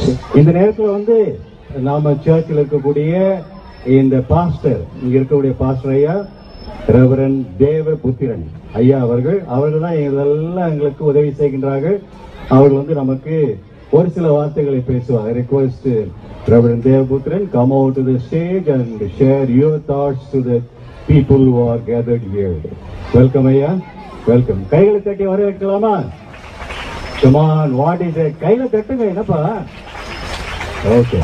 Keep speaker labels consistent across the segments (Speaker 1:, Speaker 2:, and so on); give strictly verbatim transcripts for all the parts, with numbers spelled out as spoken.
Speaker 1: இந்த நேரத்தில் வந்து நாம சர்ச்சில் இருக்கக்கூடிய இந்த பாஸ்டர் இங்க இருக்கக்கூடிய பாஸ்டர் ஐயா ரெவரண்ட் தேவபுத்திரன் ஐயா அவர்கள் அவர்கள் தான் இதெல்லாம் எங்களுக்கு உதவி செய்கின்றார்கள். அவர்கள் வந்து நமக்கு ஒரு சில வார்த்தைகளை பேசுவாங்க. Request reverend Devaputhiran come out to the stage and share your thoughts to the people who are gathered here. Welcome ஐயா, வெல்கம். கைகளை தட்டி வர வைக்கலாமா? Come on, what is it? கையில தட்டுங்க, என்னப்பா? ஓகே.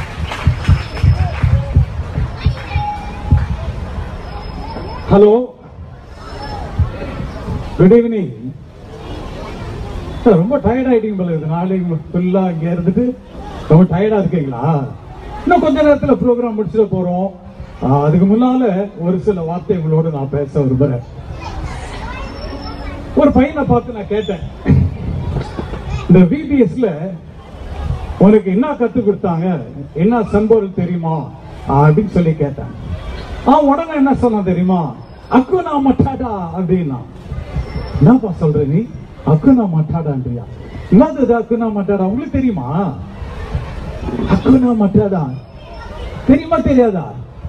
Speaker 2: Hello, good evening. ரொம்ப டயர்ட் ஆயிட்டீங்க போல இருக்கு. நாளைக்கு ஃபுல்லா இங்க இருந்துட்டு ரொம்ப டயர்டா இருக்கீங்களா? இன்னும் கொஞ்ச நேரத்துல ப்ரோக்ராம் முடிச்சுட்டு போறோம். அதுக்கு முன்னால ஒரு சில வார்த்தை உங்களோட நான் பேச விரும்புறேன். ஒரு பையனை பார்த்து நான் கேட்டேன், இந்த விபிஎஸ்ல உனக்கு என்ன கத்து கொடுத்தாங்க, என்ன சம்பவம் தெரியுமா அப்படின்னு சொல்லி கேட்டேன். அவன் உடனே என்ன சொன்னா தெரியுமா? அக்குனா மட்டாடா அப்படின்னா. என்னப்பா சொல்ற நீ? அக்குனா மட்டாடான்றியா? என்னது அக்குனா மட்டாடா? உங்களுக்கு தெரியுமா? அக்குனா மட்டாடா தெரியுமா தெரியாதா?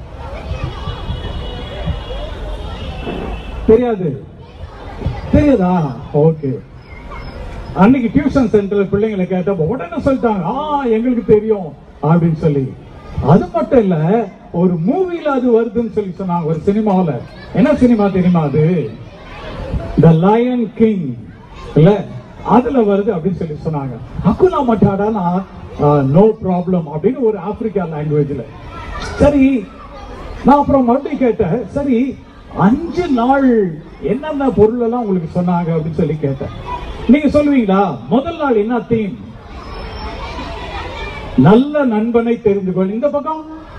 Speaker 2: தெரியாது, தெரியாதா? ஓகே. அன்னைக்கு டியூஷன் சென்டர் பிள்ளைங்களை கேட்டப்ப உடனே சொல்லிட்டாங்க, ஆ எங்களுக்கு தெரியும் அப்படின்னு சொல்லி. அது மட்டும் இல்ல, ஒரு மூவில அது வருதுன்னு சொல்லி சொன்னாங்க, ஒரு சினிமாவில. என்ன சினிமா தெரியுமா அது? த லயன் கிங் இல்ல, அதுல வருது அப்படின்னு சொல்லி சொன்னாங்க. அக்குனா மட்டாடானா நோ ப்ராப்ளம் அப்படின்னு ஒரு ஆப்பிரிக்கா லாங்குவேஜ்ல. சரி, நான் அப்புறம் மறுபடியும் கேட்டேன், சரி அஞ்சு நாள் என்னென்ன பொருள் எல்லாம் உங்களுக்கு சொன்னாங்க அப்படின்னு சொல்லி கேட்டேன். நீங்க சொல்லுவீங்களா? முதல் நாள் என்ன தீம்? நல்ல நண்பனை தெரிந்து கொள். இந்த பக்கம்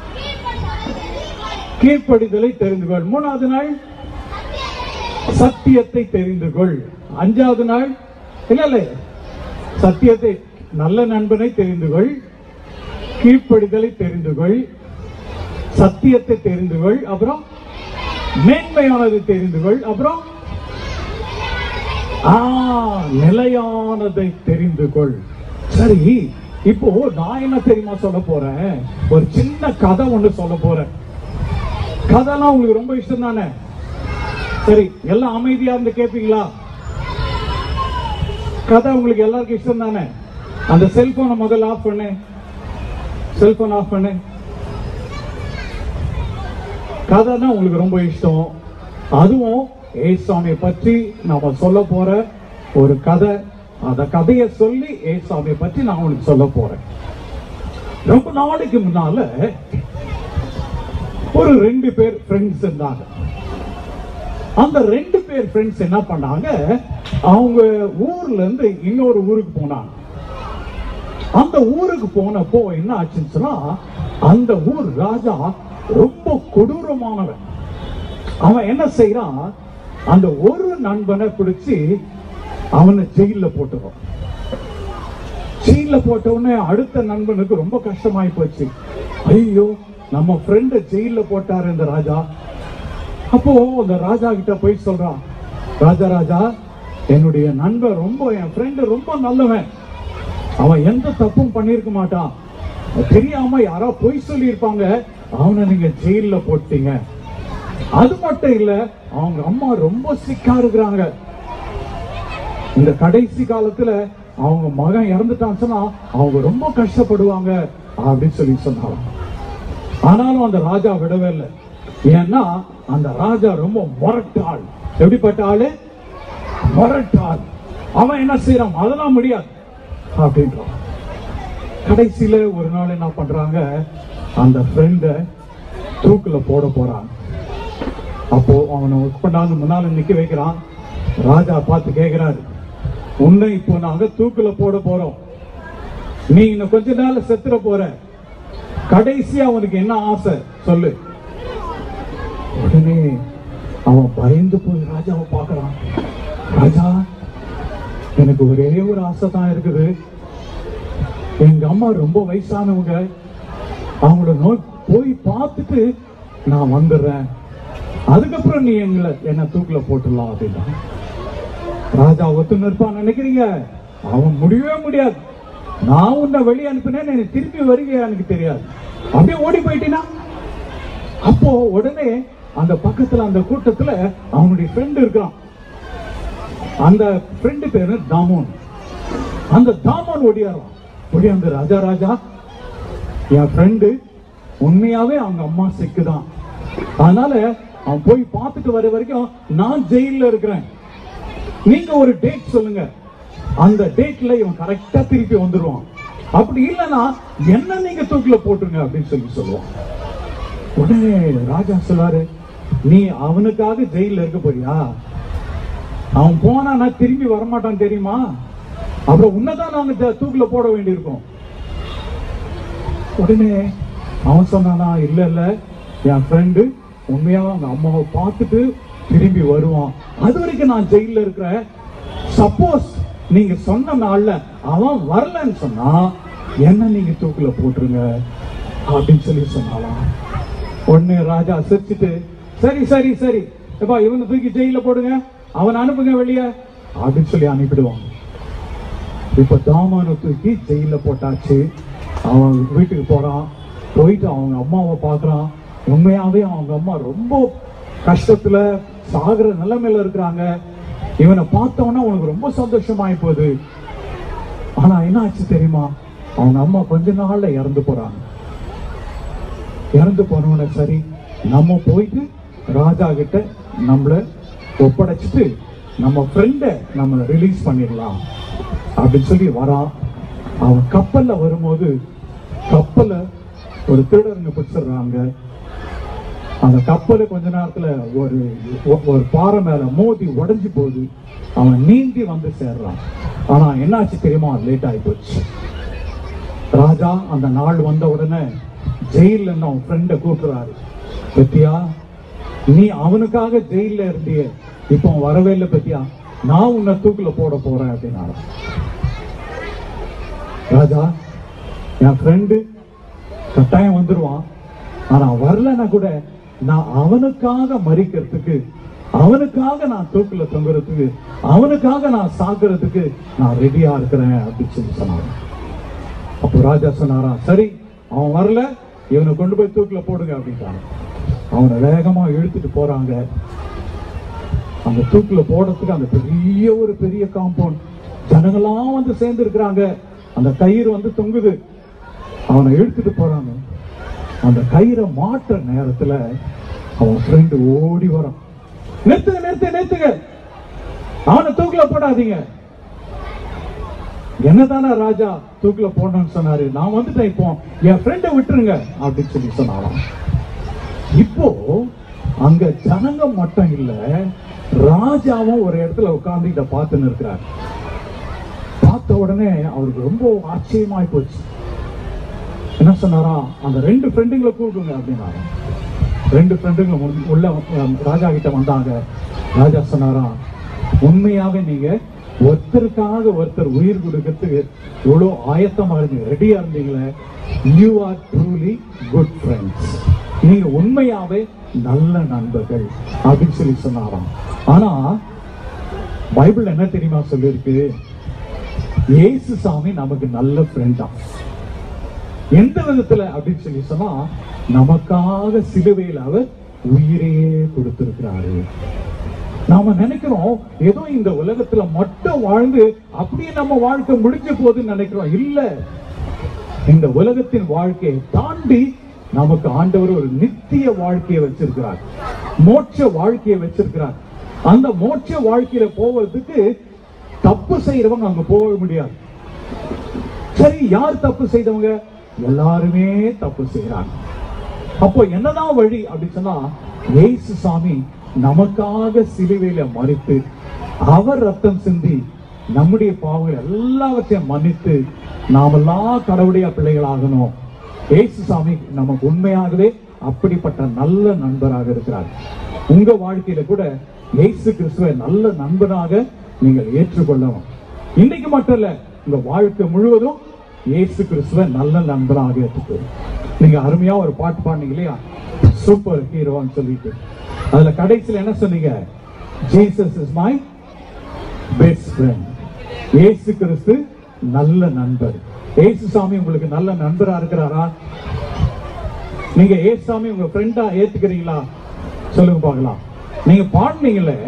Speaker 2: கீழ்ப்படிதலை தெரிந்து கொள். மூணாவது நாள் சத்தியத்தை தெரிந்து கொள். அஞ்சாவது நாள் இல்ல இல்ல சத்தியத்தை, நல்ல நண்பனை தெரிந்து கொள், கீழ்ப்படிதலை தெரிந்து கொள், சத்தியத்தை தெரிந்து கொள், அப்புறம் மேன்மையானதை தெரிந்து கொள், அப்புறம் நிலையானதை தெரிந்து கொள். சரி, இப்போ நான் என்ன தெரியுமா சொல்ல போறேன்? ஒரு சின்ன கதை ஒண்ணு சொல்ல போறேன். கதைலாம் உங்களுக்கு ரொம்ப இஷ்டம் தானே? சரி, எல்லாம் அமைதியா இருந்து கேட்பீங்களா? கதை உங்களுக்கு எல்லாருக்கும் இஷ்டம் தானே? அந்த செல்போனை முதல்ல ஆஃப் பண்ணு. செல்போன் ஆஃப் பண்ணு. கதைனா உங்களுக்கு ரொம்ப இஷ்டம். அதுவும் ஏசாமியை பற்றி நாம சொல்ல போற ஒரு கதை. அந்த கதையை சொல்லி ஏசாமியை பற்றி நான் உங்களுக்கு சொல்ல போறேன். ரொம்ப நாளைக்கு முன்னால ஒரு ரெண்டு பேர் ஃப்ரெண்ட்ஸ் இருந்தாங்க. அந்த ரெண்டு பேர் ஃப்ரெண்ட்ஸ் என்ன பண்ணாங்க, அவங்க ஊர்ல இருந்து இன்னொரு ஊருக்கு போனாங்க. அந்த ஊருக்கு போனப்போ என்ன ஆச்சுன்னு சொன்னா, அந்த ஊர் ராஜா ரொம்ப கொடூரமானவன். அவன் என்ன செய்யறான், அந்த ஒரு நண்பனை பிடிச்சி அவனை ஜெயில போட்டுறான். ஜெயில போட்ட உடனே அடுத்த நண்பனுக்கு ரொம்ப கஷ்டமாயி போச்சு. ஐயோ, நம்ம ஃப்ரெண்ட ஜெயில போட்டாரு இந்த ராஜா. அப்போ அந்த ராஜா கிட்ட போய் சொல்றான், ராஜா ராஜா என்னுடைய நண்பன் ரொம்ப, என் ஃப்ரெண்டு ரொம்ப நல்லவன், அவன் எந்த தப்பும் பண்ணிருக்க மாட்டான், தெரியாம யாரோ பொய் சொல்லி இருப்பாங்க, அவனை நீங்க ஜெயில போட்டீங்க. அது மட்டும் இல்ல, அவங்க அம்மா ரொம்ப சிக்கா இருக்கிறாங்க. இந்த கடைசி காலத்துல அவங்க மகன் இறந்துட்டான்னு சொன்னா அவங்க ரொம்ப கஷ்டப்படுவாங்க அப்படின்னு சொல்லி சொன்னாங்க. ஆனாலும் அந்த ராஜா விடவே இல்லை. ஏன்னா அந்த ராஜா ரொம்ப முரட்டாள். எப்படிப்பட்ட ஆளு? முரட்டாள். அவன் என்ன செய்யறான், அதெல்லாம் முடியாது அப்படின்றான். கடைசியில ஒரு நாள் என்ன பண்றாங்க, அந்த ஃப்ரெண்ட தூக்குல போட போறாங்க. அப்போ அவனை கொண்டாந்து முன்னால நிக்க வைக்கிறான். ராஜா பார்த்து கேட்கிறாரு, உன்னை இப்போ நாங்க தூக்குல போட போறோம், நீ இன்னும் கொஞ்ச நாள் செத்துற போற, கடைசியா அவனுக்கு என்ன ஆசை சொல்லு. உடனே அவன் பயந்து போய் ராஜாவை பார்க்கறான். ராஜா, எனக்கு ஒரே ஒரு ஆசை தான் இருக்குது. எங்க அம்மா ரொம்ப வயசானவங்க, அவங்களோட நோய் போய் பார்த்துட்டு நான் வந்துடுறேன், அதுக்கப்புறம் நீ எங்களை என்ன தூக்குல போட்டுடலாம் அப்படின்னா. ராஜா ஒத்து நிற்பான் நினைக்கிறீங்க? அவன் முடியவே முடியாது. நான் உன்னை வெளியே அனுப்பினேன், நீ திருப்பி வருவியா எனக்கு தெரியாது, அப்படியே ஓடி போயிட்டீனா. அப்போ உடனே அந்த பக்கத்துல அந்த கூட்டத்துல அவனுடைய ஃப்ரெண்ட் இருக்கிறான். அந்த ஃப்ரெண்டு பேரு தாமோன். அந்த தாமோன் ஒடியாரான். ஒடியாந்து, ராஜா ராஜா, என் ஃப்ரெண்டு உண்மையாவே அவங்க அம்மா சிக்குதான், அதனால அவன் போய் பார்த்துட்டு வர வரைக்கும் நான் ஜெயில இருக்கிறேன், நீங்க ஒரு டேட் சொல்லுங்க, அந்த டேட்ல இவன் கரெக்டா திருப்பி வந்துருவான், அப்படி இல்லைன்னா என்ன நீங்க தூக்கில போட்டுருங்க அப்படின்னு சொல்லி சொல்லுவான். உடனே ராஜா சொல்லாரு, நீ அவனுக்காக ஜெயில இருக்க போறியா? அவன் போனா திரும்பி வரமாட்டான் தெரியுமா, அப்புறம் உன்னதான் நாங்க தூக்கில போட வேண்டியிருக்கோம். உடனே அவன் சொன்னானா, இல்ல இல்ல, என் ஃப்ரெண்டு உண்மையா அவங்க அம்மாவை பார்த்துட்டு திரும்பி வருவான், அது வரைக்கும் நான் ஜெயில இருக்கிறேன், சப்போஸ் நீங்க சொன்ன நாள்ல அவன் வரலன்னு சொன்னா என்ன நீங்க தூக்கில போட்டுருங்க அப்படின்னு சொல்லி சொன்னாலாம். உடனே ராஜா சிரிச்சுட்டு, சரி சரி சரி, எப்பா இவனை தூக்கி ஜெயில போடுங்க, அவன் அனுப்புங்க வெளிய அப்படின்னு சொல்லி அனுப்பிடுவான். இப்ப தாமான தூக்கி ஜெயில போட்டாச்சு. அவன் வீட்டுக்கு போறான், போயிட்டு அவங்க அம்மாவை பாக்குறான். உண்மையாவே அவங்க அம்மா ரொம்ப கஷ்டத்துல சாகுற நிலைமையில இருக்கிறாங்க. இவனை பார்த்தவனா உனக்கு ரொம்ப சந்தோஷமாயி போகுது. ஆனா என்ன ஆச்சு தெரியுமா, அவங்க அம்மா கொஞ்ச நாள்ல இறந்து போறாங்க. இறந்து போனவன சரி நம்ம போயிட்டு ராஜா கிட்ட நம்மள ஒப்படைச்சிட்டு நம்ம ஃப்ரெண்ட நம்ம ரிலீஸ் பண்ணிடலாம் அப்படின்னு சொல்லி வரான். அவன் கப்பல்ல வரும்போது கப்பல ஒரு திருடருங்க பிடிச்சிடுறாங்க. அந்த கப்பலை கொஞ்ச நேரத்துல ஒரு ஒரு பாறை மேல மோதி உடைஞ்சு போகுது. அவன் நீந்தி வந்து சேர்றான். ஆனா என்னாச்சு தெரியுமா, லேட் ஆகி போச்சு. ராஜா அந்த நாள் வந்த உடனே ஜெயில இருந்து அவன் ஃப்ரெண்ட கூப்பிடுறாரு, பத்தியா நீ அவனுக்காக ஜெயில இருந்திய, இப்போ வரவே இல்லை பத்தியா, நான் உன்னை தூக்குல போட போறேன் அப்படின்னா. ராஜா, என் ஃப்ரெண்டு கட்டாயம் வந்துருவான், ஆனா வரலன்னா கூட நான் அவனுக்காக மறிக்கிறதுக்கு, அவனுக்காக நான் தூக்குல தொங்குறதுக்கு, அவனுக்காக நான் சாக்குறதுக்கு நான் ரெடியா இருக்கிறேன் அப்படின்னு சொல்லி சொன்னாங்க. அப்போ ராஜா சொன்னாரா, சரி அவன் வரல, இவனை கொண்டு போய் தூக்குல போடுங்க அப்படின்ட்டாங்க. அவனை வேகமா இழுத்துட்டு போறாங்க. அந்த தூக்குல போடுறதுக்கு அந்த பெரிய ஒரு பெரிய காம்பவுண்ட், ஜனங்களாம் வந்து சேர்ந்து இருக்கிறாங்க. அந்த கயிறு வந்து தொங்குது. அவனை இழுத்துட்டு போறாங்க. அந்த கயிறை மாற்ற நேரத்துல அவன் ஃப்ரெண்டு ஓடி வரான். நிறுத்துங்க நிறுத்து நிறுத்துங்க, அவனை தூக்குல போடாதீங்க. என்னதானா ராஜா தூக்குல போடணும்னு சொன்னாரு, நான் வந்துட்டேன், இப்போ என் ஃப்ரெண்டை விட்டுருங்க அப்படின்னு சொல்லி சொன்னாராம். இப்போ அங்க ஜனங்க மட்டும் இல்ல, ராஜாவும் ஒரு இடத்துல உட்கார்ந்து இதை பார்த்துன்னு இருக்கிறார். பார்த்த உடனே அவருக்கு ரொம்ப ஆச்சரியமாய் போச்சு. என்ன சொன்னாரா, அந்த ரெண்டு ஃப்ரெண்டுங்களை கூப்பிடுங்க அப்படின்னாரு. ரெண்டு ஃப்ரெண்டுங்களை உள்ள ராஜா கிட்ட வந்தாங்க. ராஜா சொன்னாரா, உண்மையாவே நீங்க ஒருத்தருக்காக ஒருத்தர் உயிர் கொடுக்கறதுக்கு எவ்வளவு ஆயத்தமா இருந்தீங்க, ரெடியா இருந்தீங்களே, you are truly good friends, நீங்க உண்மையாவே நல்ல நண்பர்கள் அப்படின்னு சொல்லி சொன்னாராம். ஆனா பைபிள் என்ன தெரியுமா சொல்லிருக்கு, இயேசு சாமி நமக்கு நல்ல ஃப்ரெண்ட் தான். எந்த விதத்துல அப்படின்னு சொல்லி சொன்னா, நமக்காக சிலுவையில் அவர் உயிரையே கொடுத்திருக்கிறாரு. நாம நினைக்கிறோம் ஏதோ இந்த உலகத்துல மட்டும் வாழ்ந்து அப்படியே நம்ம வாழ்க்கை முடிஞ்ச போதுன்னு நினைக்கிறோம். இல்ல, இந்த உலகத்தின் வாழ்க்கையை தாண்டி நமக்கு ஆண்டவர் ஒரு நித்திய வாழ்க்கையை வச்சிருக்கிறார், மோட்ச வாழ்க்கையை வச்சிருக்கிறார். அந்த மோட்ச வாழ்க்கையில போவதுக்கு தப்பு செய்யறவங்க அங்க போக முடியாது. சரி, யார் தப்பு செய்தவங்க? எல்லாருமே தப்பு செய்யறாங்க. அப்போ என்னதான் வழி அப்படின்னு சொன்னா, இயேசு சாமி நமக்காக சிலுவையில மரித்து அவர் ரத்தம் சிந்தி நம்முடைய பாவங்கள் எல்லாவற்றையும் மன்னித்து நாமெல்லாம் கடவுளுடைய பிள்ளைகளாகணும். இயேசு சாமி நமக்கு உண்மையாகவே அப்படிப்பட்ட நல்ல நண்பராக இருக்கிறார். உங்க வாழ்க்கையில கூட இயேசு கிறிஸ்துவை நல்ல நண்பனாக நீங்கள் ஏற்றுக்கொள்ளணும். இன்னைக்கு மட்டும் இல்ல, உங்க வாழ்க்கை முழுவதும் இயேசு கிறிஸ்துவை நல்ல நண்பனாக ஏற்றுக்கொள்ளும். நீங்க அருமையா ஒரு பாட்டு பாடுனீங்க இல்லையா, சூப்பர் ஹீரோன்னு சொல்லிட்டு, அதுல கடைசியில் என்ன சொன்னீங்க? Jesus is my best friend. இயேசு கிறிஸ்து நல்ல நண்பர். ஏசுசாமி உங்களுக்கு நல்ல நண்பரா இருக்கிறாரா? நீங்க ஏசுசாமி உங்க ஃப்ரெண்டா ஏத்துக்கிறீங்களா? சொல்லுங்க பார்க்கலாம். நீங்க பாடுனீங்களே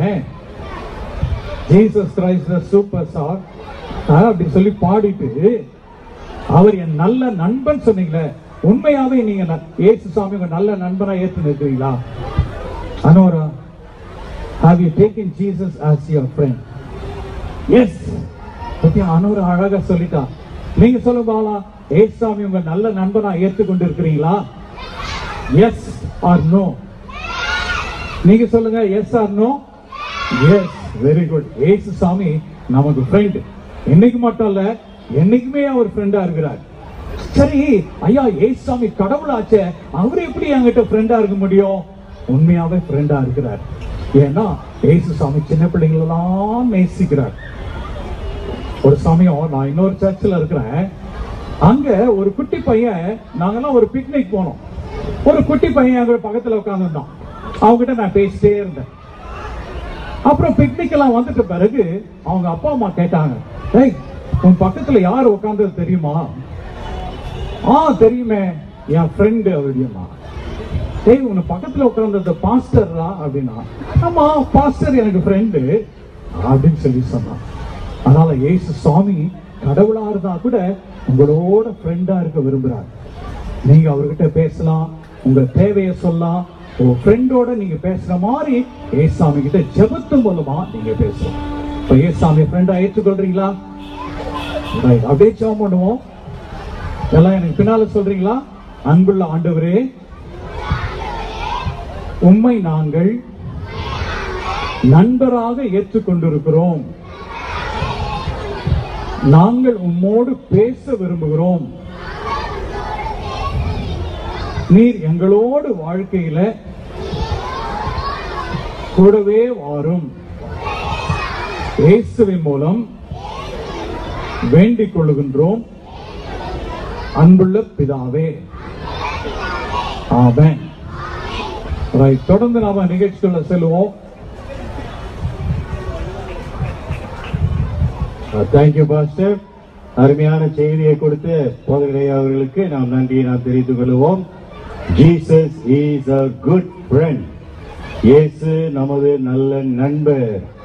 Speaker 2: ஜீசஸ் கிரைஸ்ட் சூப்பர் ஸ்டார் அப்படி சொல்லி பாடிட்டு அவர் என் நல்ல நண்பன் சொன்னீங்களே, உண்மையாவே நீங்க ஏசுசாமி உங்க நல்ல நண்பனா ஏத்து நிற்கிறீங்களா? அனோரா, have you taken Jesus as your friend? Yes. பத்தி அனோரா அழகா சொல்லிட்டா. நீங்க சொல்லுங்க பாலா, ஏசுசாமி உங்க நல்ல நண்பனா ஏத்துக்கொண்டு இருக்கிறீங்களா? Yes or no? நீங்க சொல்லுங்க yes or no? Yes. Very good. ஏசுசாமி நமக்கு ஃப்ரெண்ட். என்னைக்கு மட்டும் இல்ல, என்னைக்குமே அவர் ஃப்ரெண்டா இருக்கிறார். சரி ஐயா, ஏசுசாமி கடவுளாச்சே, அவர் எப்படி என்கிட்ட ஃப்ரெண்டா இருக்க முடியும்? உண்மையாவே ஃப்ரெண்டா இருக்கிறார். ஏன்னா ஏசுசாமி சின்ன பிள்ளைங்களெல்லாம் நேசிக்கிறார். ஒரு சமயம் நான் இன்னொரு சர்ச்சில் இருக்கிறேன். அங்க ஒரு குட்டி பையன், நாங்கெல்லாம் ஒரு பிக்னிக் போனோம். ஒரு குட்டி பையன் அங்க பக்கத்துல உட்காந்துருந்தான். அவங்ககிட்ட நான் பேசிட்டே இருந்தேன். அப்புறம் பிக்னிக் எல்லாம் வந்துட்ட பிறகு அவங்க அப்பா அம்மா கேட்டாங்க, டேய் உன் பக்கத்துல யார் உட்கார்ந்தது தெரியுமா? ஆ தெரியுமே, என் ஃப்ரெண்டு அப்படின்னா. டேய் உன் பக்கத்துல உட்கார்ந்தது பாஸ்டர்ரா அப்படின்னா. ஆமா, பாஸ்டர் எனக்கு ஃப்ரெண்டு அப்படின்னு சொல்லி சொன்னான். அதனால ஏசு சாமி கடவுளா இருந்தா கூட உங்களோட ஃப்ரெண்டா இருக்க விரும்புறாரு. நீங்க அவர்கிட்ட பேசலாம், உங்க தேவையை சொல்லலாம். உங்க ஃப்ரெண்டோட நீங்க பேசுற மாதிரி ஏசாமி கிட்ட ஜெபத்து மூலமா நீங்க பேசலாம். இப்ப ஏசாமி ஃப்ரெண்டா ஏற்றுக்கொள்றீங்களா? அப்படியே ஜெபம் பண்ணுவோம். எல்லாம் எனக்கு பின்னால சொல்றீங்களா? அன்புள்ள ஆண்டவரே, உம்மை நாங்கள் நண்பராக ஏற்றுக்கொண்டிருக்கிறோம். நாங்கள் உம்மோடு பேச விரும்புகிறோம். நீர் எங்களோடு வாழ்க்கையில கூடவே வாரும். இயேசுவின் மூலம் வேண்டிக் கொள்ளுகின்றோம் அன்புள்ள பிதாவே, ஆமென். ரைட், தொடர்ந்து நாம நிகழ்ச்சிக்குள்ள செல்வோம்.
Speaker 1: Thank you pastor. அருமையான செய்தியை கொடுத்து போதகரையா அவர்களுக்கு நாம் நன்றியை நாம் தெரிவித்துக் கொள்வோம். Jesus is a good friend. இயேசு நமது நல்ல நண்பர்.